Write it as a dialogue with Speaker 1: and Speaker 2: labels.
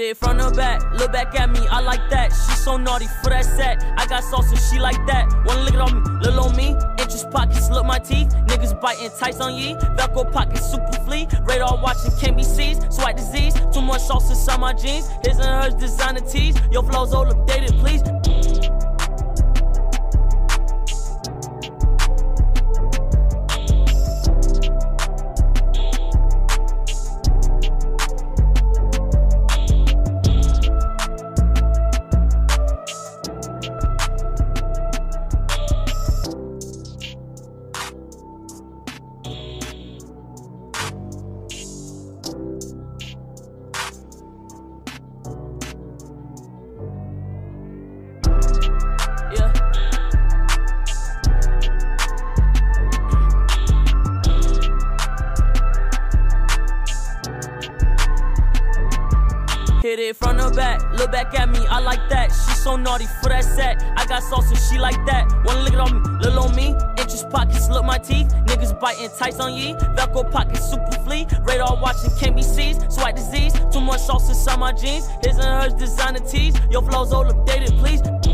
Speaker 1: it from the back, look back at me, I like that. She so naughty for that set. I got sauce and she like that. Wanna lick it on me, little on me. Interest pockets, look my teeth. Niggas biting tights on ye. Velcro pockets, super flea. Radar watching can't be seized. Swipe disease, too much sauce inside my jeans. His and hers designer tees. Your flow's old updated, please. Hit it from the back, look back at me, I like that. She so naughty for that set. I got sauce and she like that. Wanna lick it on me, little on me. Interest pockets, look my teeth. Niggas biting tights on ye. Velcro pockets, super flea. Radar watching can't be seized. Swipe disease, too much sauce inside my jeans. His and hers designer tees. Your flow's old updated, please.